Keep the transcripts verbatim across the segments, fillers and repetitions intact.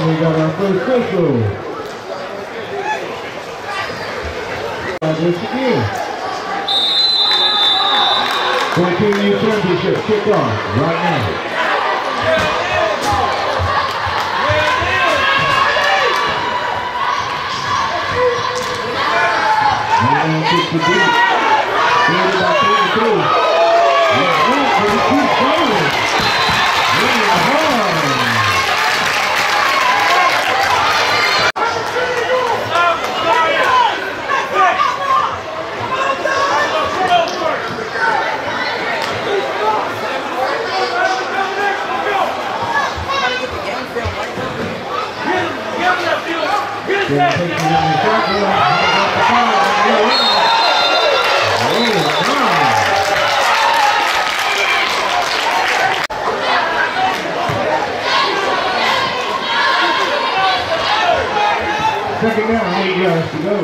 we got our first official. This again. fourteen U championship kickoff right now. nine fifty-two. thirty by thirty-two. Yeah, but he keeps going. Really hard. Yeah, take it on the shotgun. Second down, eight yards to go.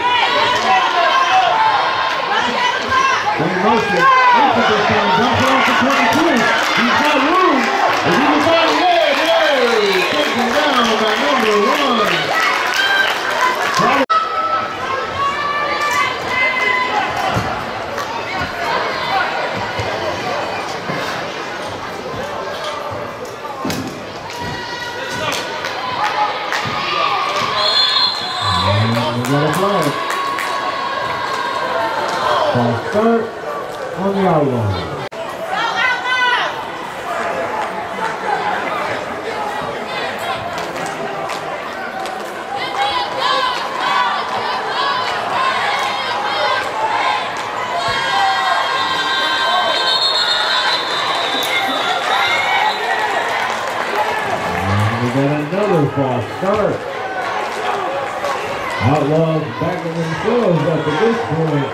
Wayne Motion, Motion this time, jumps off the twenty-two. He's got room. Is he the ball? Yeah, yeah. Taken down by number one. Third on the outline. And we got another false start. Outlaws backing themselves up at this point.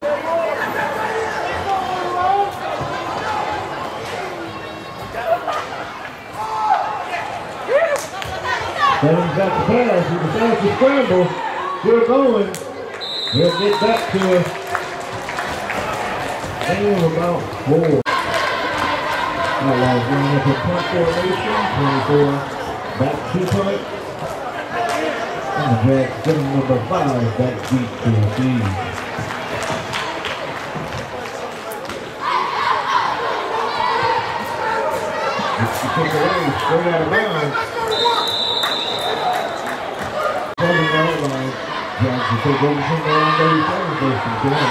Seven's got the pass, he decides to scramble, still going. He'll get back to us. And about four. Outlaws going up a punt formation, twenty-four back two punt. And the Jags getting number five back deep to receive. It's the kick away, straight out of bounds. Outline, Jags will take over from there on thirty-seven first and ten.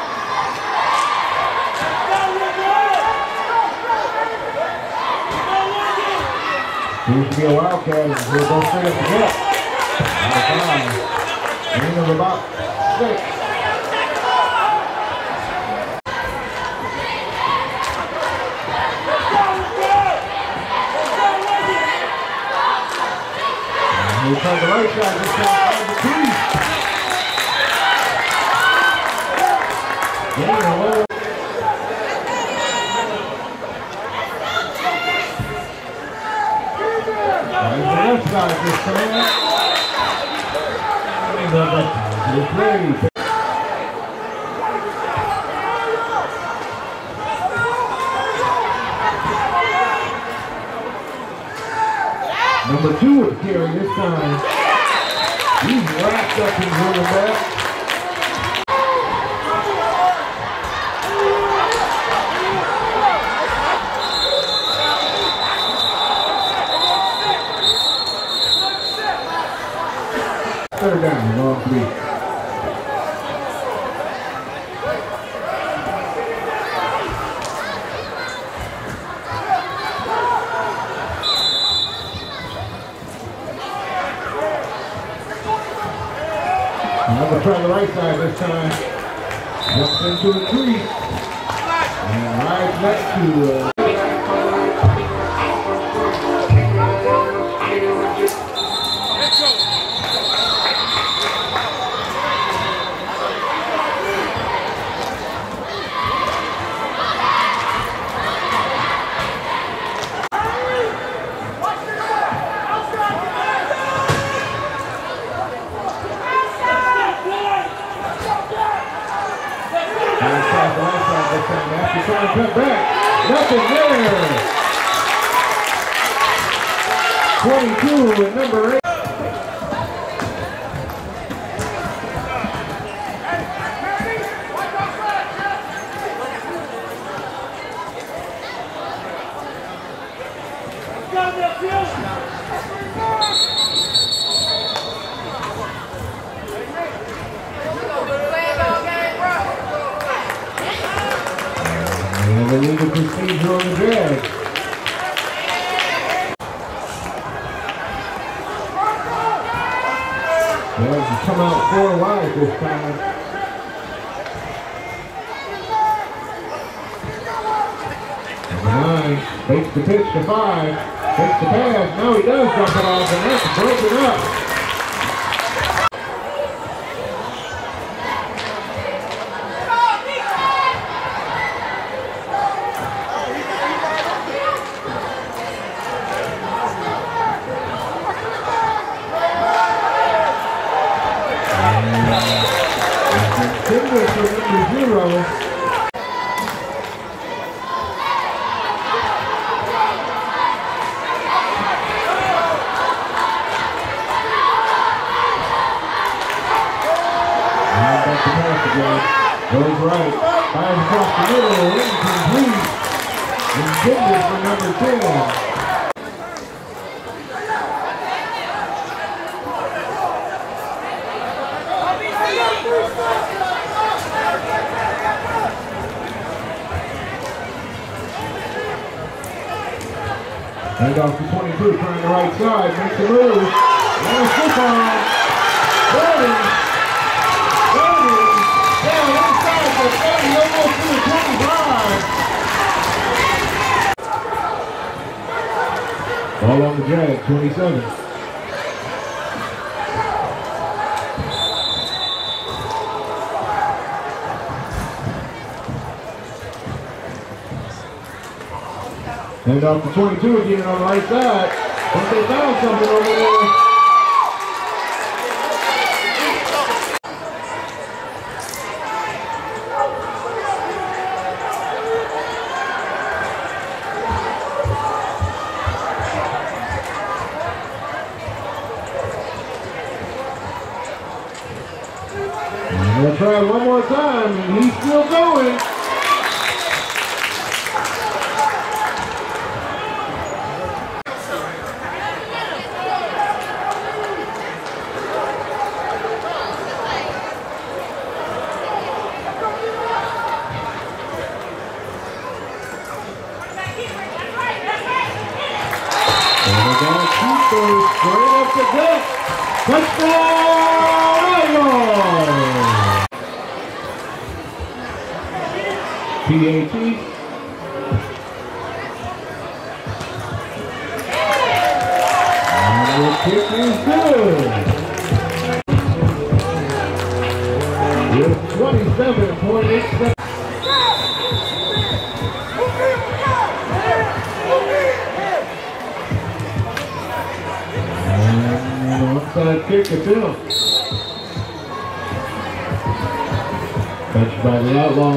Seems to be a wildcat, and he'll go straight up the gut. Out of five. Gain of about six. He'll try the right side this time. Yeah, well. There's the left side this time. And the left side to the play. Number two with carry this time. He's wrapped up in running back. Third down, long three. Another try the right side this time. Jumps into a tree. And rides back to uh, After trying to cut back, nothing there. twenty-two and number eight. And the legal procedure on the drag. Well, he's come out four wide this time. Number nine takes the pitch to five. Takes the pass. Now he does drop it off, and that's broken up. Timber for number zero. And back to pass again. Goes right. Fires across the middle. Incomplete. Intended for number ten. Hand off to twenty-two, trying the right side, makes a move, and a slip on. Burning, burning, down inside the thirty, almost to the twenty-five. Ball on the drag, twenty-seven. Hand off to twenty-two again on the right side. But they found something over there. And they'll try one more time, and he's still going. Straight up the gut. Touchdown, Iowa! P A T. And the kick is good. With twenty-seven point eight seconds. Onside kick to Phil. Catch by the Outlaw.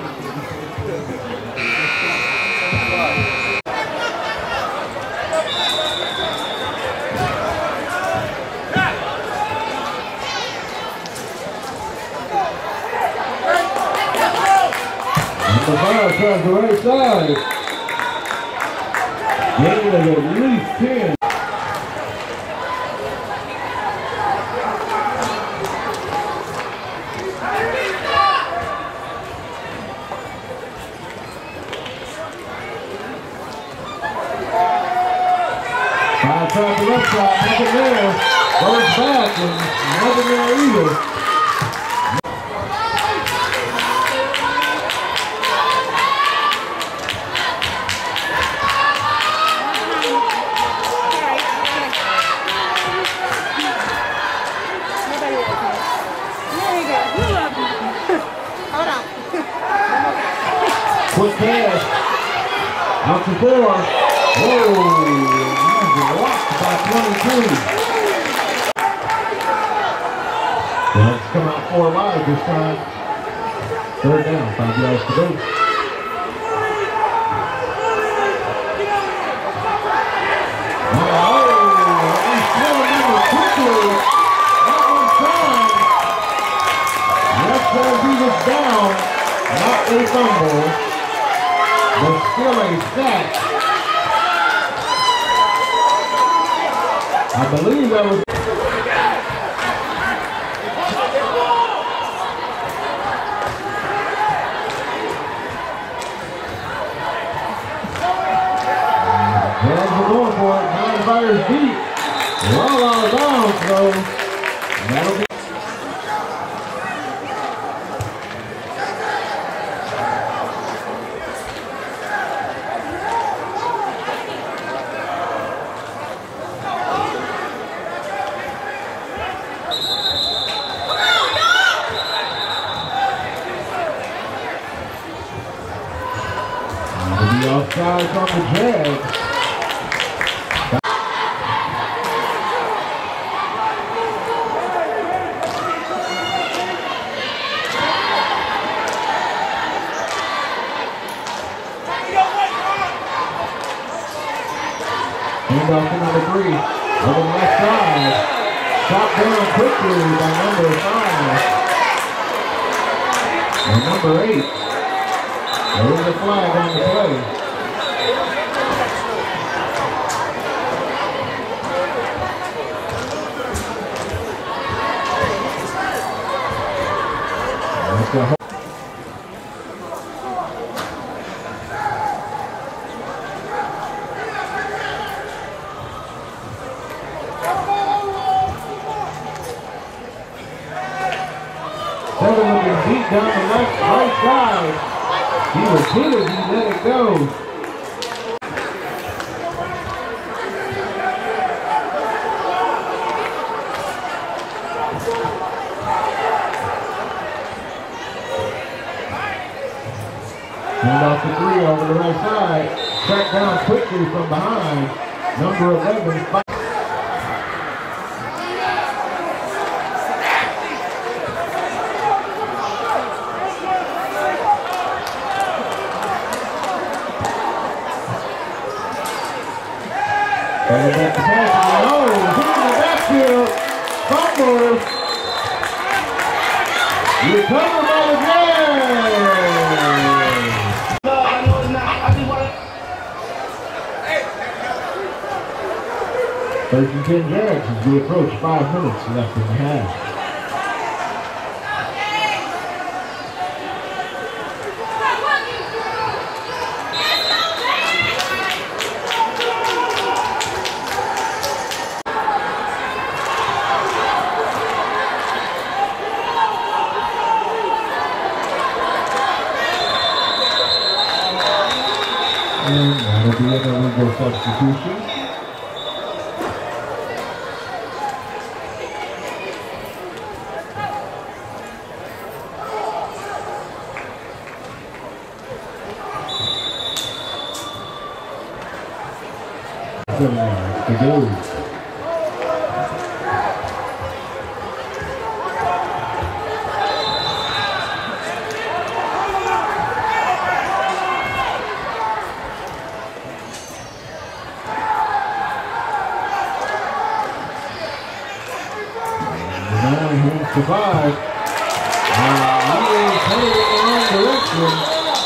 Number five tries the right side. Gain of at least ten. Five tries the left side, nothing there. Goes back and nothing there either. Quick pass. Out to four. Whoa! Blocked by twenty-two. Well, it's come out four wide this time. Third down, five yards to go. Oh! a fumble, but still a sack. I believe that was... Jags are going for it. Nine fires deep. Well out of bounds, though. That'll be... That'll be offside on the Jags. Handoff to number three, on the left side. Shot down quickly by number five. And number eight. There is a flag on the play. That's the Seven looking deep down the left, right side. He was hit as he let it go. Hand off to three over the right side. Tracked down quickly from behind. Number eleven. Five. And back to pass. Oh, hit in the backfield. Fumble. Recovered by the Jags. No, I know it's not. I just want to. First and ten Jags as we approach five minutes left in the half. And that'll be an illegal substitution. To do. Survive. And he is headed in the wrong direction.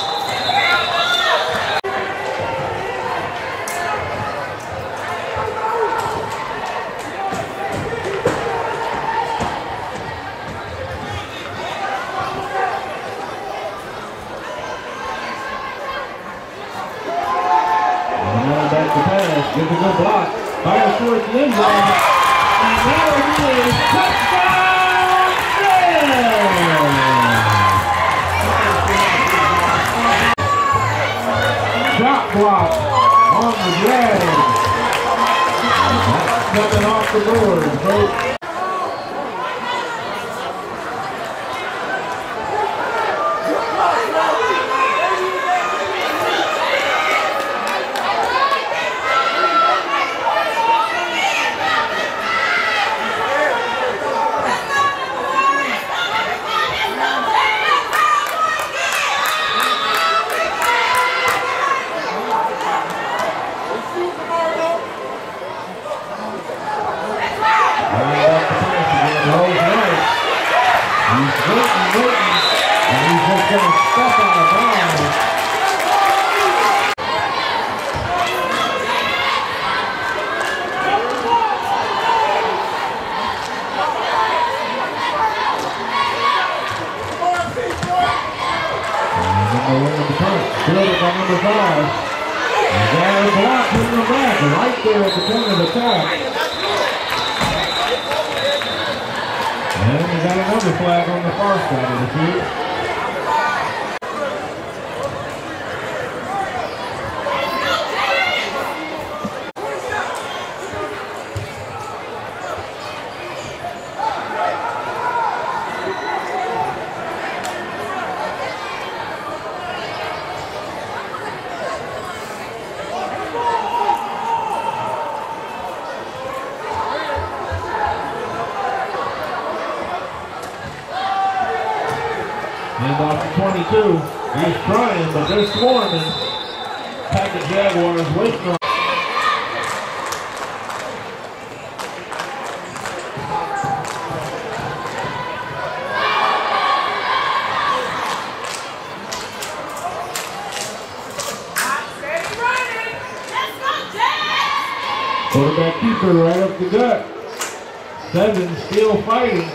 And now back to pass. Gets a good block. Fires towards the end zone. And there it is. Touchdown! Shot block on the Jags. That's coming off the board, folks. He's waiting, waiting, and he's just going to step out of bounds. Fielded by number five. And got a block in the back, right there at the point of attack. And we got another flag on the far side of the field. And off to twenty-two, he's trying, but they're swarming. Packard Jaguars waiting on. Quarterback keeper right up the gut. Seven still fighting.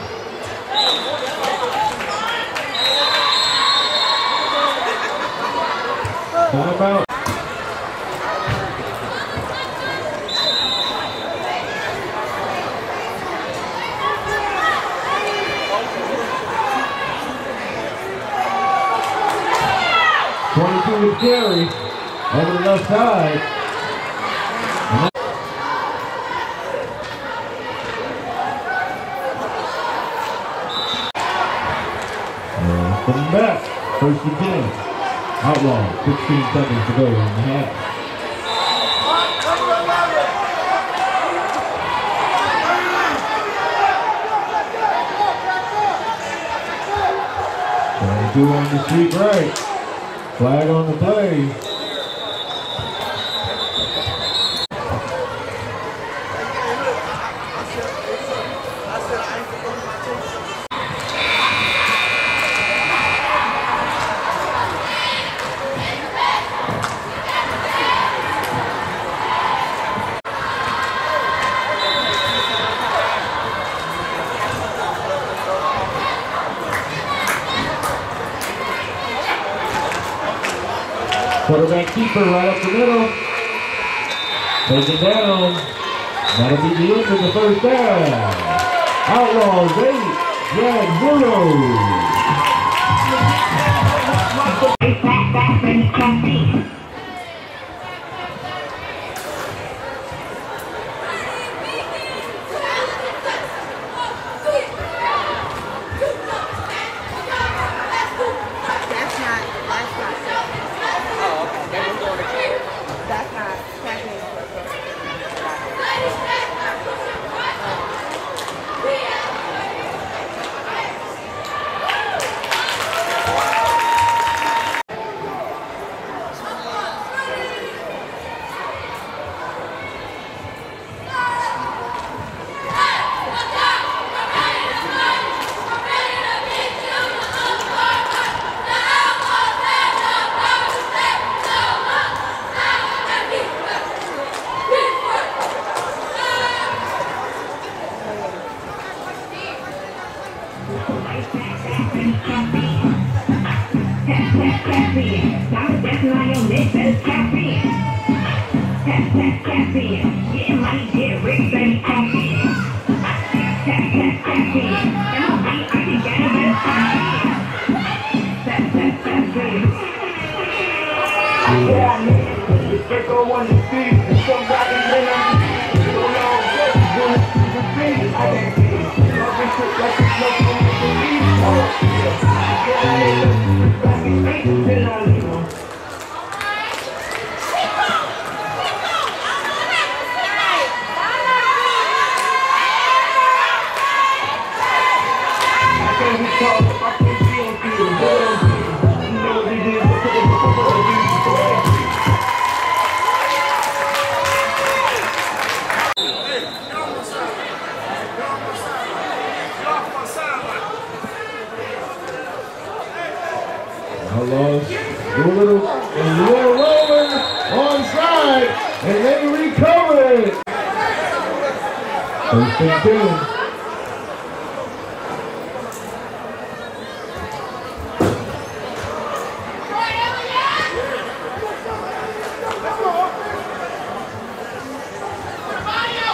Time out. twenty-two is Gary over the left side. And coming back, first and ten. Outlaw, sixteen seconds to go in the half. twenty-two on the street right. Flag on the play. Quarterback keeper right up the middle. Taken down. That'll be the end of the first down. Outlaws eight, Jag zero. Outlaws do a little, a little rolling onside, and they recover it. First and ten.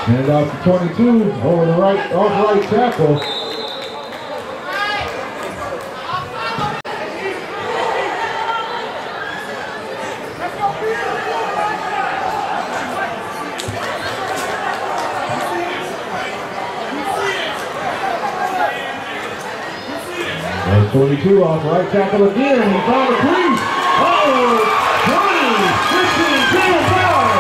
And off to twenty-two, over the right, off right tackle. And twenty-two off right tackle again. He found a crease. Oh, twenty, fifteen, ten, five.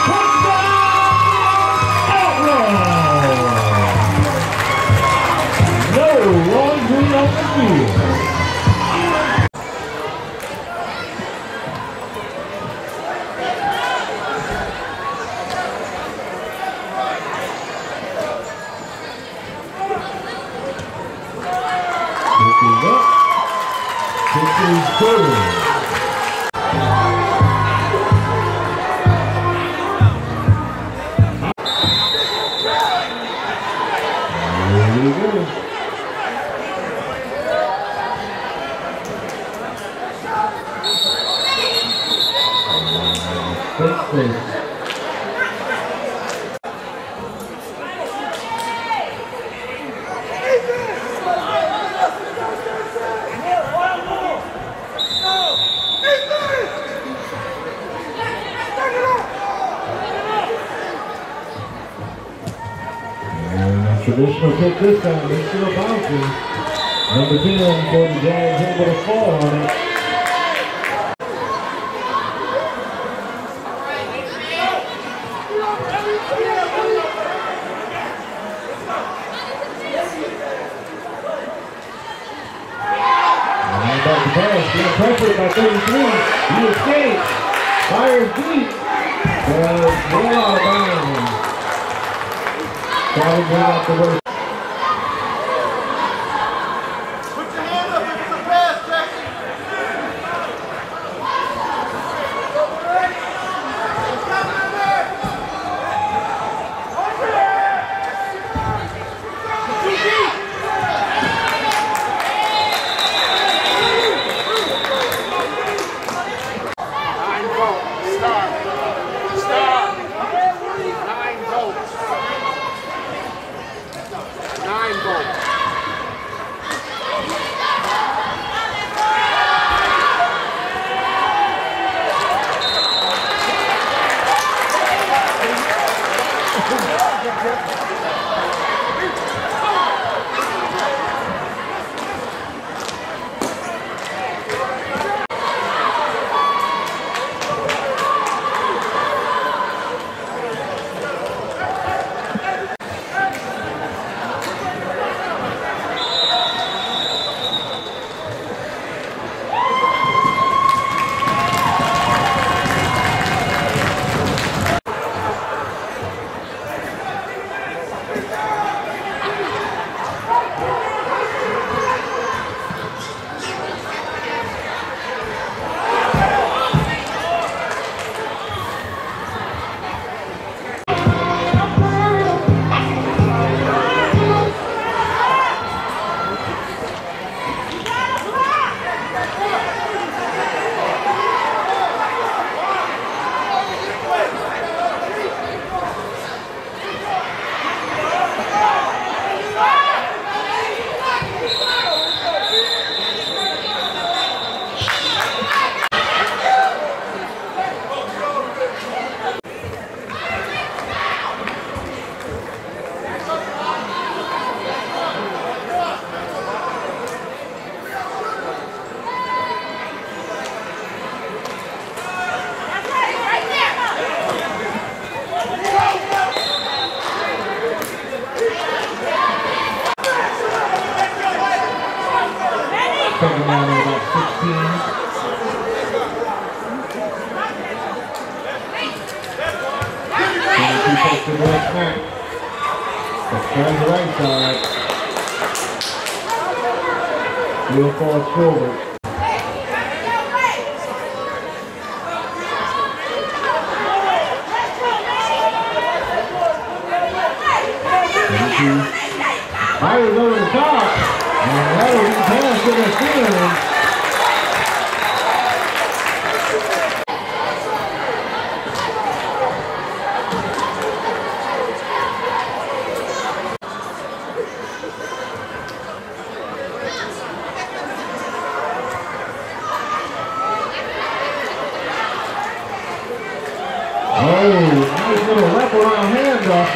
Ron Green off the field. This is up. This is good. There you go. Six, and traditional kick this time, they're still bouncing. Number ten for the Jags able to fall on it. Back to pass, being pressured by thirty-three. He escapes, fires deep, but well out of bounds. Probably bring out the worst. Put your hand up if it's a pass, Jackson. Second down at about sixteen. twenty-two takes the left back. Let's try the right side. Wheel falls forward. twenty-two. Fires over the top. And that'll be pass to the field.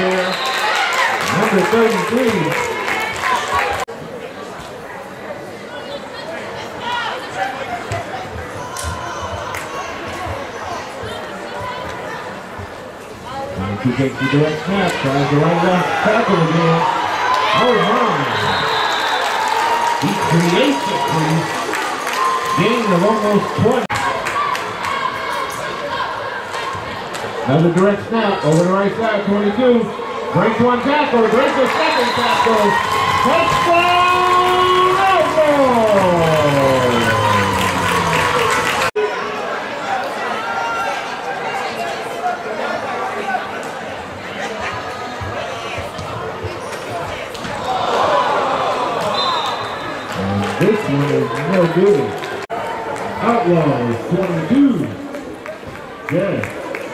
there. Number thirty-three. He takes the direct snap, tries to run down tackle again. Oh my! He creates a crease. Gain of almost twenty. Another direct snap over the right side, twenty-two. Breaks one tackle, breaks the second tackle. Touchdown! Outlaws! This one is no good. Outlaws twenty-two. Yes.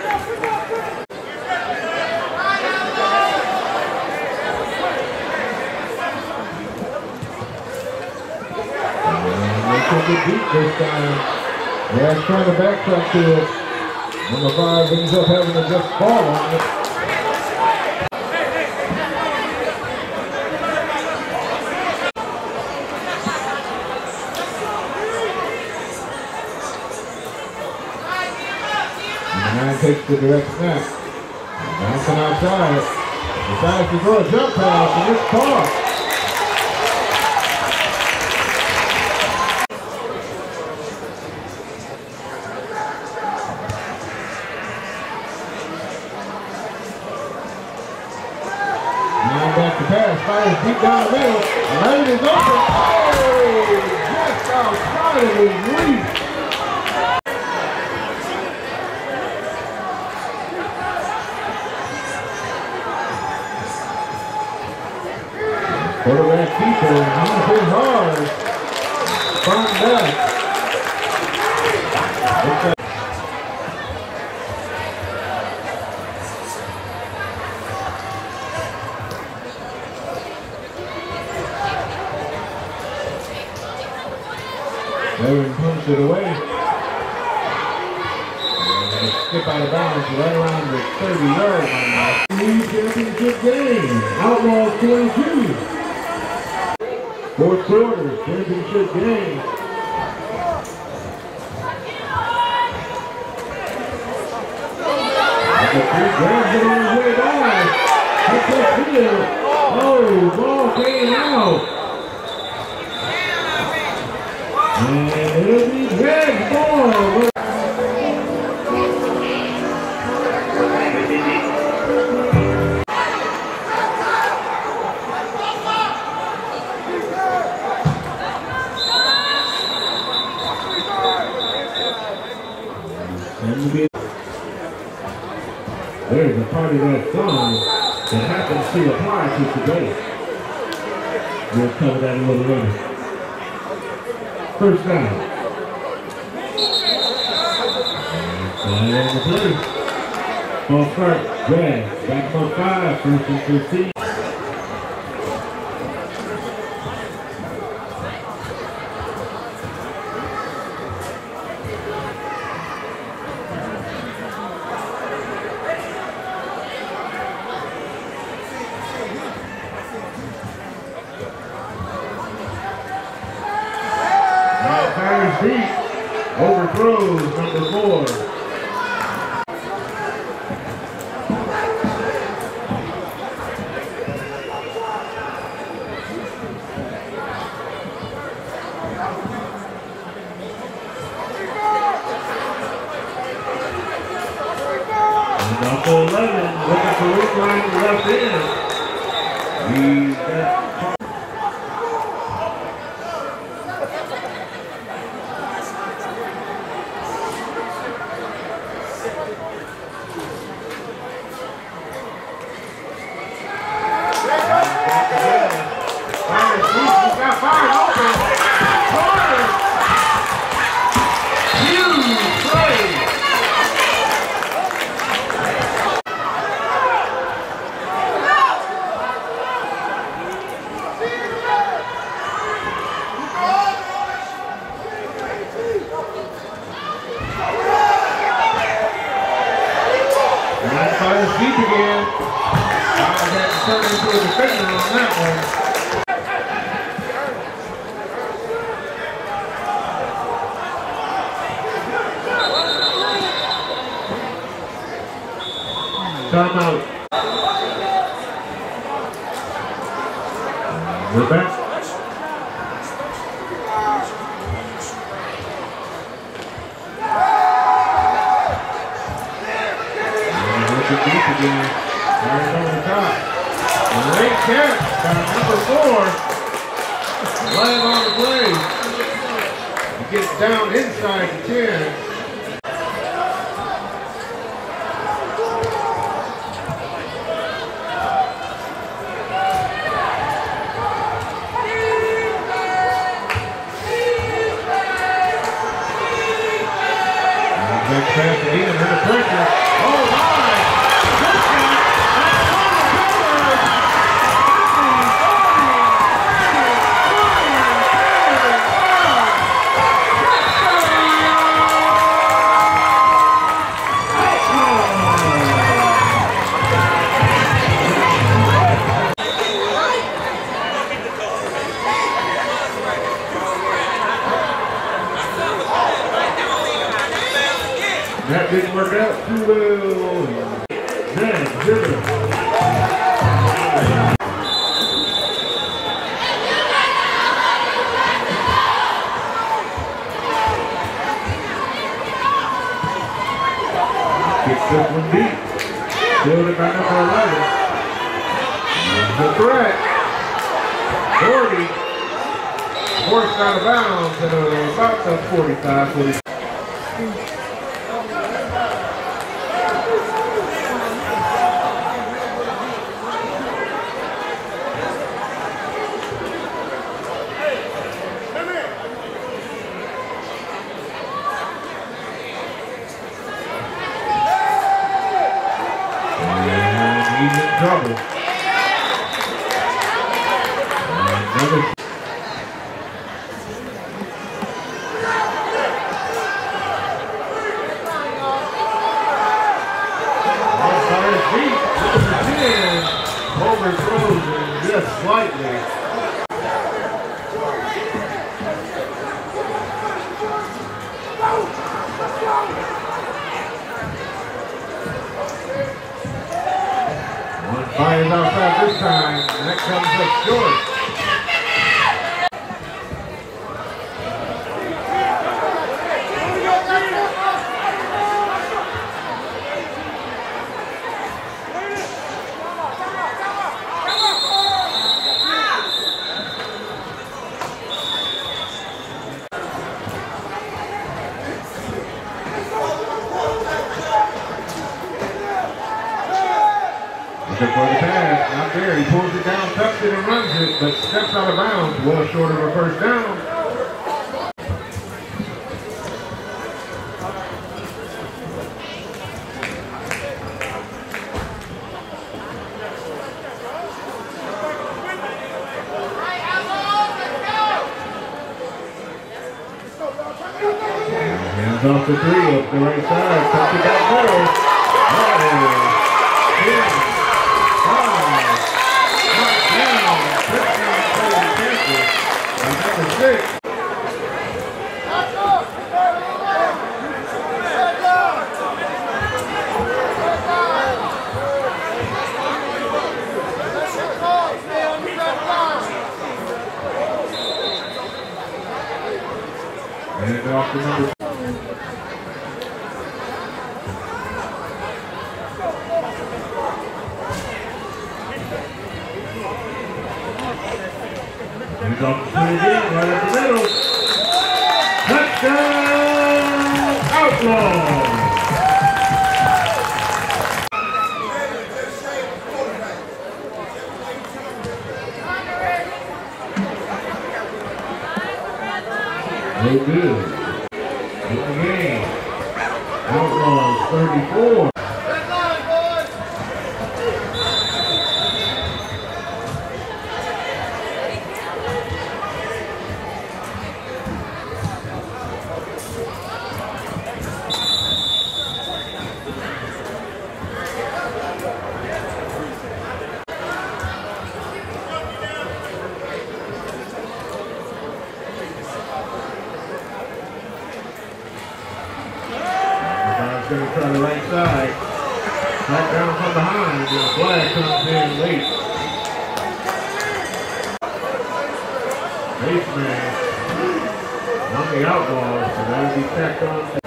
And they took it deep this time. They're trying to backtrack to it. Number five ends up having to just fall on it. Nine takes the direct snap. Bouncing outside. Decides to throw a jump pass and it's caught. Now back to pass. Fires deep down the middle. Lane is open. Oh! Just outside of his reach. Quarterback keeper, he's hit hard. Find back. Aaron punched it away. And a skip out of bounds right around the thirty yard line. League championship game. Outlaws twenty-two. Fourth quarter, championship game. The three grabs it on his way by. Hits the field. Oh, ball came out. And it'll be red ball. There's a part of that song that happens to apply to today. We'll cover that a little later. First down. Flag on the play. Ball start, drag, back for five, first and fifteen. Deep, overthrows number four. And off eleven, looking for Rick line left in. He's got fires deep again. turn into a defender on that one. Timeout. We're back. Looking deep again. Right over the top. Great catch by number four. Right on the play. He gets down inside the ten. Back pass to Eden under pressure. Oh my! Good shot! That didn't work out too well. Then, Zimmer. Gets this one deep. Filled it by number eleven. The threat. forty. Forced out of bounds at uh, about the forty-five, forty. He's in trouble. Another. On his feet, number ten, overthrows him just slightly. Fires outside this time, and that comes up short. Looking for the pass, not there. He pulls it down, tucks it, and runs it, but steps out of bounds, well short of a first down. Hands off the three, up the right side, tucks it back middle. Oh, yeah. Six. And off the number. He's off the three again, right up the middle. Touchdown, Outlaw! No good. In the game. Outlaws thirty-four. going to try the right side. Back down from behind. And the flag comes in late. Baseman on the outlaw, so that'll be tacked on.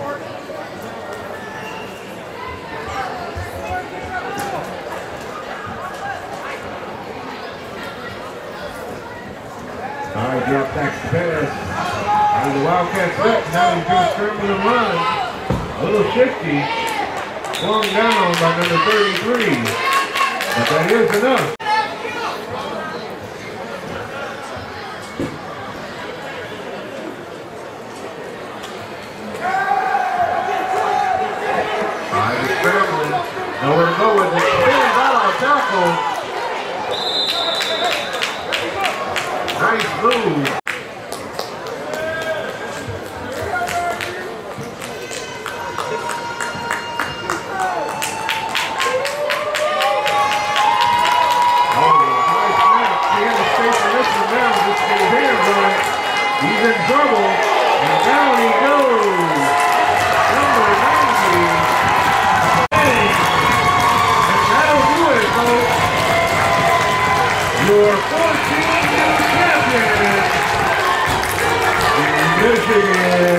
High drop back pass. Out of the Wildcat set. Now he's going to scramble and run. A little shifty. Swung down by number thirty-three. But that is enough. High is scrambling. Nowhere to go with it. Spins out on a tackle. Nice move. He's in trouble, and down he goes. Number ninety. And that'll do it, folks. Your fourteenth champion in Michigan.